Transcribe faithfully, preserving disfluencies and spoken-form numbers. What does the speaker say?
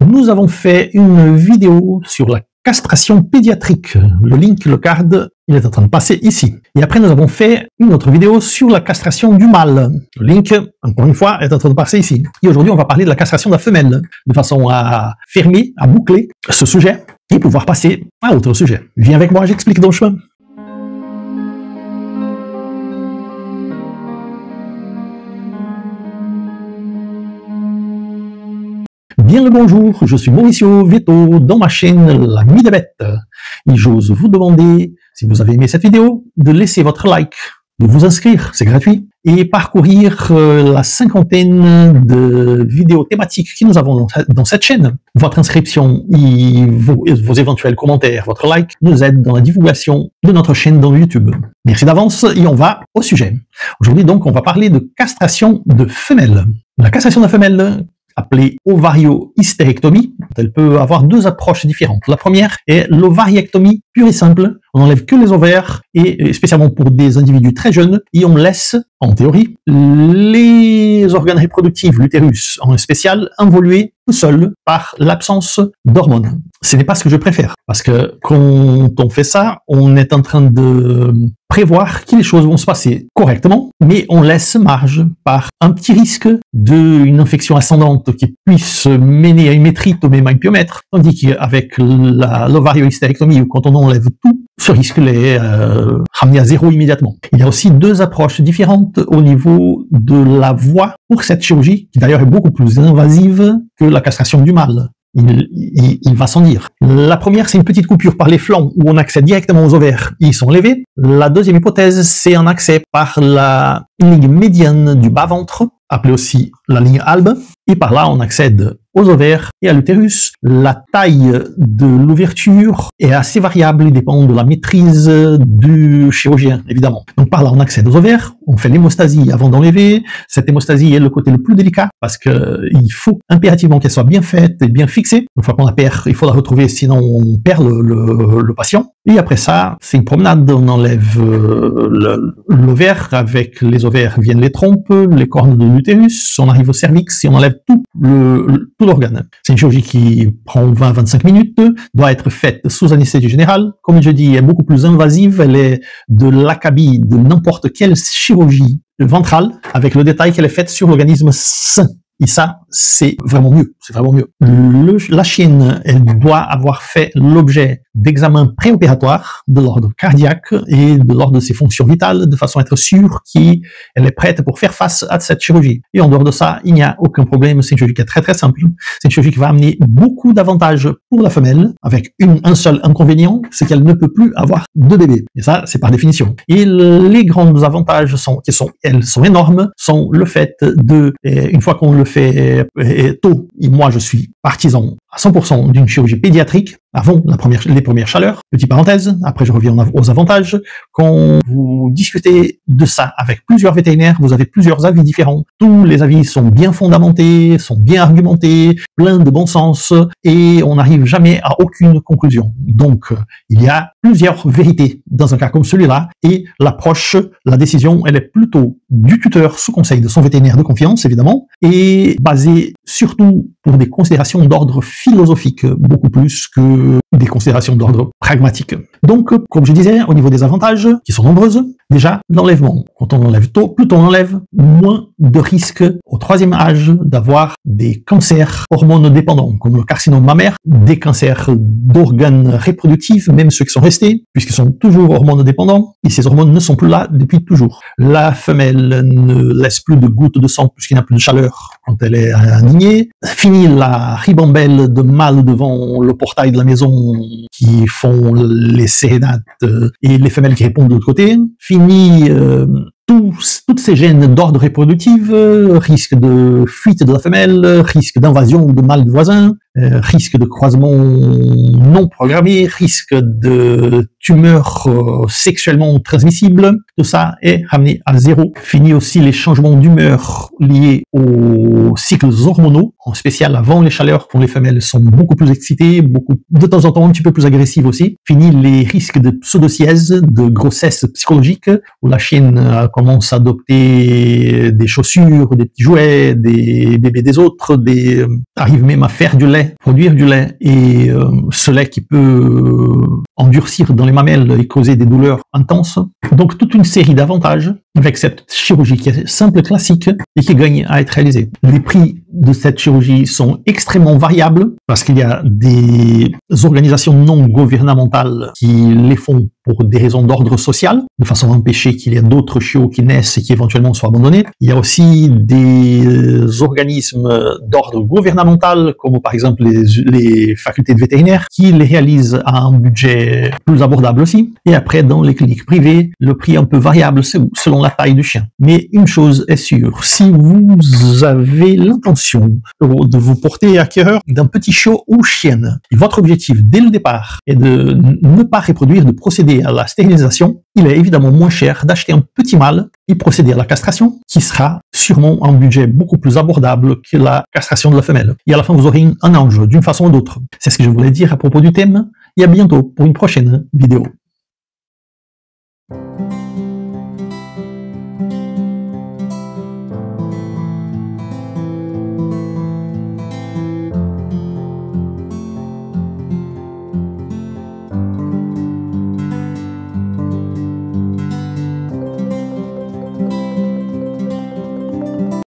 Nous avons fait une vidéo sur la castration pédiatrique. Le link, le card, il est en train de passer ici. Et après, nous avons fait une autre vidéo sur la castration du mâle. Le link, encore une fois, est en train de passer ici. Et aujourd'hui, on va parler de la castration de la femelle, de façon à fermer, à boucler ce sujet et pouvoir passer à autre sujet. Viens avec moi, j'explique dans le chemin. Bien le bonjour, je suis Mauricio Vieto dans ma chaîne L'Ami des Bêtes. Et j'ose vous demander, si vous avez aimé cette vidéo, de laisser votre like, de vous inscrire, c'est gratuit, et parcourir euh, la cinquantaine de vidéos thématiques que nous avons dans cette chaîne. Votre inscription et vos, vos éventuels commentaires, votre like, nous aident dans la divulgation de notre chaîne dans YouTube. Merci d'avance et on va au sujet. Aujourd'hui donc, on va parler de castration de femelles. La castration de la femelle, appelée ovario-hystérectomie, elle peut avoir deux approches différentes. La première est l'ovariectomie pure et simple. On n'enlève que les ovaires, et spécialement pour des individus très jeunes, et on laisse, en théorie, les organes reproductifs, l'utérus en spécial, involuer tout seul par l'absence d'hormones. Ce n'est pas ce que je préfère, parce que quand on fait ça, on est en train de prévoir que les choses vont se passer correctement, mais on laisse marge par un petit risque d'une infection ascendante qui puisse mener à une métrite au même mypiomètre, tandis qu'avec l'ovario-hystérectomie, quand on enlève tout, ce risque est euh, ramené à zéro immédiatement. Il y a aussi deux approches différentes au niveau de la voie pour cette chirurgie, qui d'ailleurs est beaucoup plus invasive que la castration du mâle. Il, il, il va sans dire. La première, c'est une petite coupure par les flancs où on accède directement aux ovaires, ils sont levés. La deuxième hypothèse, c'est un accès par la ligne médiane du bas-ventre, appelée aussi la ligne albe, et par là, on accède aux ovaires et à l'utérus. La taille de l'ouverture est assez variable, il dépend de la maîtrise du chirurgien, évidemment. Donc par là, on accède aux ovaires, on fait l'hémostasie avant d'enlever. Cette hémostasie est le côté le plus délicat, parce que il faut impérativement qu'elle soit bien faite et bien fixée. Une fois qu'on la perd, il faut la retrouver, sinon on perd le, le, le patient. Et après ça, c'est une promenade, on enlève l'ovaire, avec les ovaires viennent les trompes, les cornes de l'utérus, on arrive au cervix et on enlève tout le, le tout l'organe. C'est une chirurgie qui prend vingt à vingt-cinq minutes, doit être faite sous anesthésie générale. Comme je dis, elle est beaucoup plus invasive, elle est de l'acabit de n'importe quelle chirurgie ventrale, avec le détail qu'elle est faite sur l'organisme sain. Et ça, c'est vraiment mieux, c'est vraiment mieux. Le, la chienne, elle doit avoir fait l'objet d'examens préopératoires de l'ordre cardiaque et de l'ordre de ses fonctions vitales, de façon à être sûre qu'elle est prête pour faire face à cette chirurgie. Et en dehors de ça, il n'y a aucun problème, c'est une chirurgie qui est très très simple. C'est une chirurgie qui va amener beaucoup d'avantages pour la femelle, avec une, un seul inconvénient, c'est qu'elle ne peut plus avoir de bébé. Et ça, c'est par définition. Et les grands avantages sont, qui sont, elles sont énormes, sont le fait de, une fois qu'on le fait tôt, et moi je suis partisan à cent pour cent d'une chirurgie pédiatrique, avant la première, les premières chaleurs. Petite parenthèse, après je reviens aux avantages. Quand vous discutez de ça avec plusieurs vétérinaires, vous avez plusieurs avis différents. Tous les avis sont bien fondamentés, sont bien argumentés, pleins de bon sens, et on n'arrive jamais à aucune conclusion. Donc, il y a plusieurs vérités dans un cas comme celui-là, et l'approche, la décision, elle est plutôt du tuteur sous conseil de son vétérinaire de confiance, évidemment, et basée surtout pour des considérations d'ordre philosophique, beaucoup plus que des considérations d'ordre pragmatique. Donc, comme je disais, au niveau des avantages, qui sont nombreuses, déjà, l'enlèvement. Quand on enlève tôt, plus on enlève, moins de risques au troisième âge d'avoir des cancers hormonodépendants, comme le carcinome mammaire, des cancers d'organes reproductifs, même ceux qui sont restés, puisqu'ils sont toujours hormonodépendants, et ces hormones ne sont plus là depuis toujours. La femelle ne laisse plus de gouttes de sang puisqu'il n'y a plus de chaleur quand elle est alignée. Fini la ribambelle de mâles devant le portail de la maison qui font les sérénates et les femelles qui répondent de l'autre côté. Fini euh, tous, toutes ces gènes d'ordre reproductif, euh, risque de fuite de la femelle, risque d'invasion de mâles voisins, euh, risque de croisement non programmé, risque de tumeurs euh, sexuellement transmissibles. Tout ça est ramené à zéro. Fini aussi les changements d'humeur liés aux cycles hormonaux, en spécial avant les chaleurs, quand les femelles sont beaucoup plus excitées, beaucoup, de temps en temps un petit peu plus agressives aussi. Fini les risques de pseudocièse, de grossesse psychologique, où la chienne euh, commence à adopter des chaussures, des petits jouets, des bébés des autres, des, euh, arrive même à faire du lait lait, produire du lait, et euh, ce lait qui peut endurcir dans les mamelles et causer des douleurs intenses. Donc toute une série d'avantages avec cette chirurgie qui est simple, classique et qui gagne à être réalisée. Les prix de cette chirurgie sont extrêmement variables parce qu'il y a des organisations non gouvernementales qui les font pour des raisons d'ordre social, de façon à empêcher qu'il y ait d'autres chiots qui naissent et qui éventuellement soient abandonnés. Il y a aussi des organismes d'ordre gouvernemental, comme par exemple les, les facultés de vétérinaire, qui les réalisent à un budget plus abordable aussi. Et après, dans les cliniques privées, le prix est un peu variable selon la taille du chien. Mais une chose est sûre, si vous avez l'intention de vous porter acquéreur d'un petit chiot ou chienne, et votre objectif dès le départ est de ne pas reproduire, de procéder à la stérilisation, il est évidemment moins cher d'acheter un petit mâle et procéder à la castration, qui sera sûrement un budget beaucoup plus abordable que la castration de la femelle. Et à la fin, vous aurez un ange d'une façon ou d'autre. C'est ce que je voulais dire à propos du thème, et à bientôt pour une prochaine vidéo.